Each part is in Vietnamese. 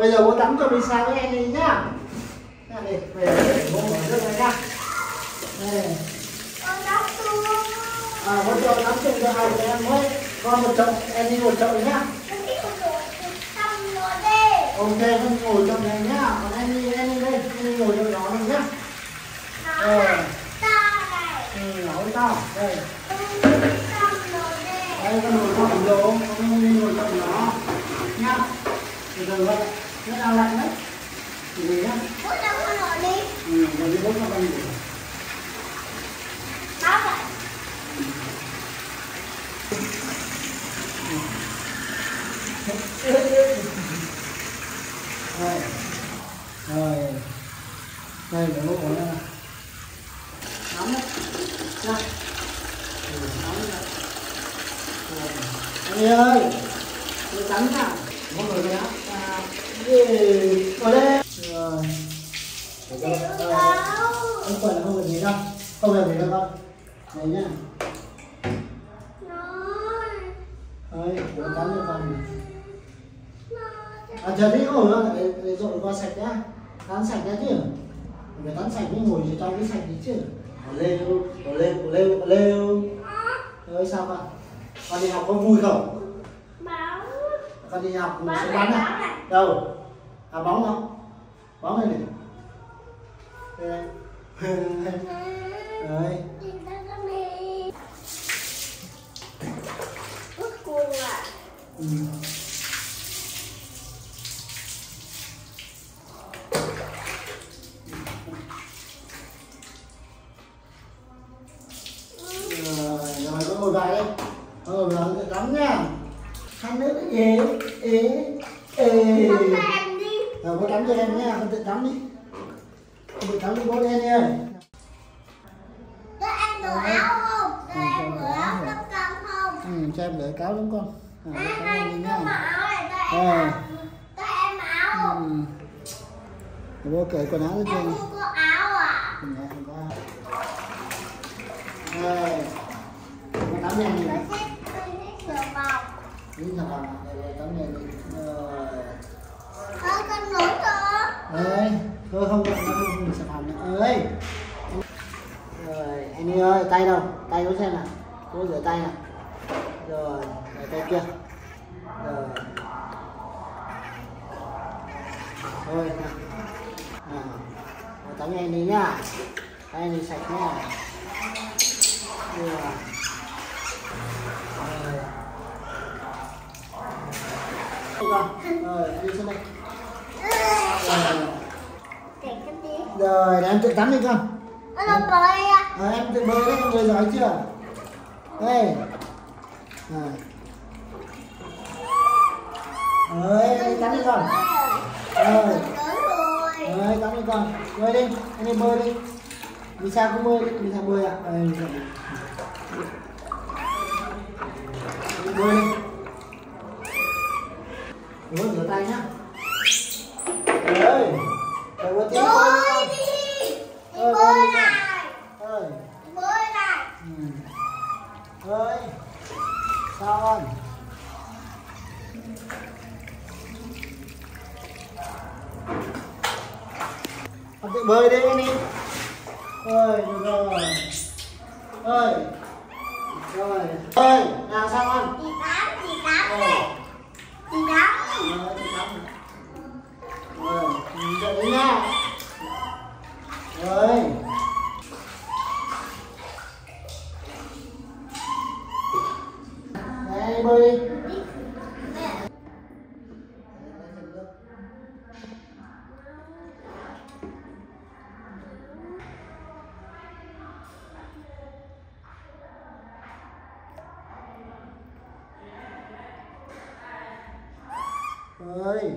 Bây giờ bố tắm cho Lisa với em đi nhá. Đây, về bố mở nước này nhá. Đây. Bố cho tắm chung cho hai người em với. Con một chậu, em đi một chậu nhá. Ok, con ngồi trong này nhá. Còn em đi đây, em đi ngồi trong đó này nhá. Hỏi to. Đây. Đây con ngồi trong đồ, con đi ngồi trong đó nhá. Từ từ vậy, nó đang lạnh đấy. Từ từ nhá. Bố cho con ngồi đi. Ngồi đi bố cho con ngồi. Báo vậy. Rồi. Đây để bố ngồi đây. Nóng đấy. Đây. Nóng đấy. Anh ơi, tôi tắm nào. Mọi người đây á. Ngồi đây. Rồi. Không phải là không cần gì đâu. Không cần gì đâu con. Này nhá. Đấy, tôi tắm cho con. Chờ tí ngồi nữa để dội qua sạch nhá. Tắm sạch nhá chứ. Phải tắm sạch mới ngồi trong cái sạch đi chứ. Lêu. Ơi sao con? Con đi học có vui không? Báo. Con đi học sẽ bắn à? Đâu? À bóng không? Bóng này này. Đấy. Út cuồng à. Rồi con ngồi vào đây. Con ngồi vào để tắm nha. Khăn nước Em đi. Bố tắm cho em nha, con tự tắm đi. Con tự tắm đi bố đen ơi. Cho em đồ áo không? Cho em đồ áo lông cam không? Cho em để cáo đúng con. Anh cho mặc áo này cho em. Cho em áo không? Bố cởi quần áo cho em. Em không có áo à? Không có. Đây. Con tắm nhanh đi. Tôi thích sửa phòng. Đi sửa phòng. Đây, tắm nhanh đi. Con nổi cơ. Ơi, thôi không được, không sửa phòng nữa. Ơi. Rồi, anh đi ơi, tay đâu? Tay có xem nào. Cô rửa tay nào. Rồi, để tay kia. Rồi. Thôi nào. Tắm nhanh đi nhá. Tay đi sạch nhá. Rồi. Rồi, đi xuống đây. Rồi, để em tự tắm đi con. Nó bơi à? Em tự bơi đấy, em bơi giỏi chưa? Đây. Rồi, đi tắm đi con. Rồi, tắm đi con. Bơi đi, anh đi bơi đi. Vì sao cũng bơi đi, vì sao bơi ạ? Đi bơi đi. Bố rửa tay nhá. Rồi. Rồi bố tiếp bơi đi. Đi bơi này. Ơi. Đi bơi này. Ơi. Sao con? Con tự bơi đi anh đi. Ơi, được rồi. Ơi. Rồi. Ơi, nào sao con? Đi tắm này. Đi tắm. Đi tắm. Rồi, dậy đi nha. Rồi. Đây, bơi đi. Ơi.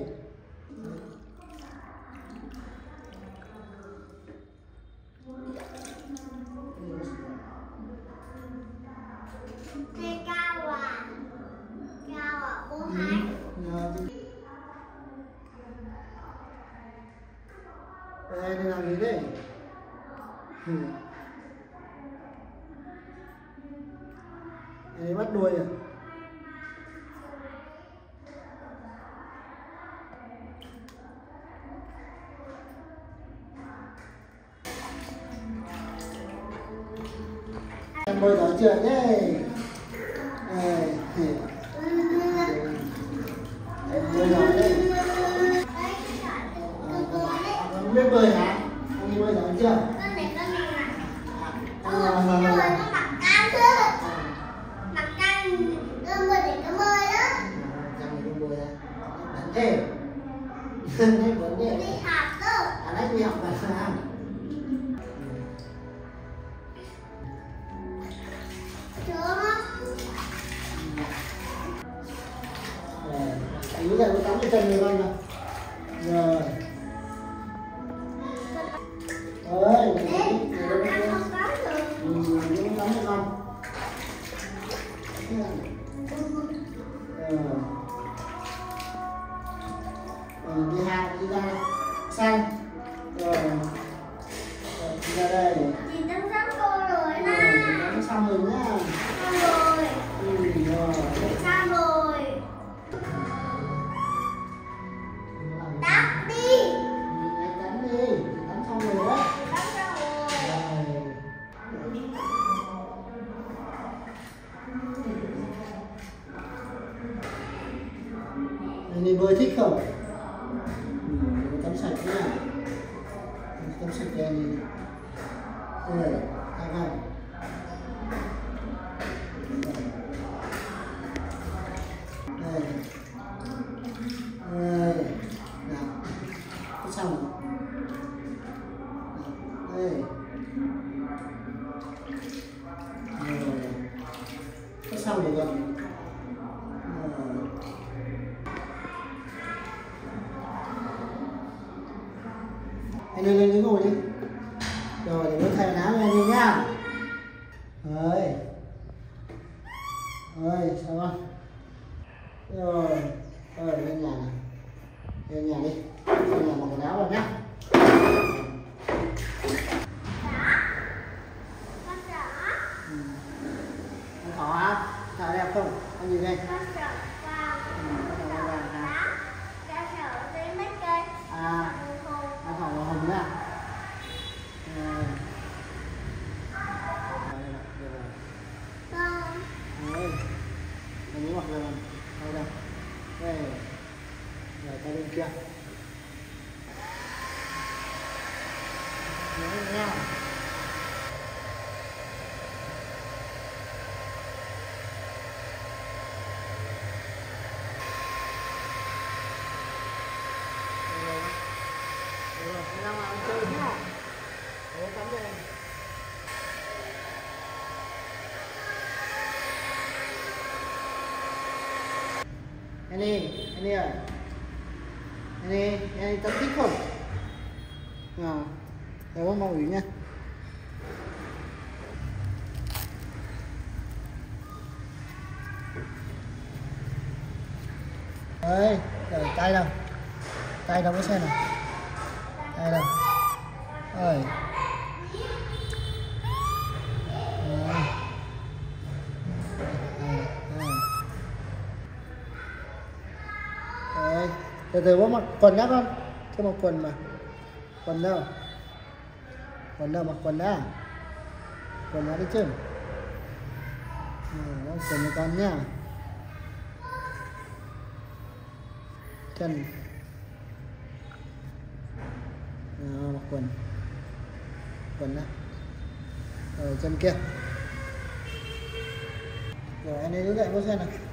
Cây cao à? Cao à? Bố hái. Đây, đi làm gì đấy? Đây, bắt đuôi à? Em bơi giỏi chưa đấy. Đây. Em bơi giỏi đấy. Con biết bơi hả? Con đi bơi giỏi chưa? Con này rồi nó mặc cam chứ. Mặc cam con bơi để nó bơi đó. Cam thì con bơi ra. Bắn thế. Đấy bắn thế. Đi học đó. À đấy đi học mà sao? Ý là con tắm cái chân người con nào. Rồi. Ơi, Ê, ăn không có được. Con tắm cho con. Đi hàng đi ra sang. Rồi. Đi ra đây. Chị tắm sắm cô rồi nè. Tắm xong rồi nhá. Xong rồi. Rồi. Xong rồi. Tắm đi. Tắm đi. Tắm xong rồi đó. Tắm xong rồi. Đi bơi thích không? Tắm sạch nha. Tắm sạch ra đi. Rồi, các bạn. Đây. Đây. Nào. Thế xong rồi. Đây. Rồi. Thế xong rồi rồi. Anh lên đứng ngồi đi. Rồi để bố thay quần áo cho anh đi nhá. Rồi. Rồi, sao không? Rồi. Rồi lên nhà này. Lên nhà đi. Lên nhà mặc quần áo vào nhá. Con sợ. Con thỏ hả? Thỏ đẹp không? Con nhìn đây. Con sợ vào. Con sợ đi mấy cây. À, con thỏ màu hồng nhá. Đấy, mình mới mặc rồi. Đây đâu. Đây. Rồi tay bên kia. Đấy nha. Rồi, ra ngoài ăn chơi nhá. Đấy, tắm đây. Anh ơi, anh tắm thích không? Để bác mau ủy nha. Đấy, để tay đâu? Tay đâu có xem nào? Tay đâu? Ơi. Đấy, từ từ bố mặc quần nhá con. Chưa mặc quần mà. Quần đâu? Quần đâu, mặc quần đã. Quần đã đi chứ. Quần cho con nhá. Chân. Mặc quần. Quần đó. Rồi chân kia. Rồi anh ấy đứng dậy bố xem nào.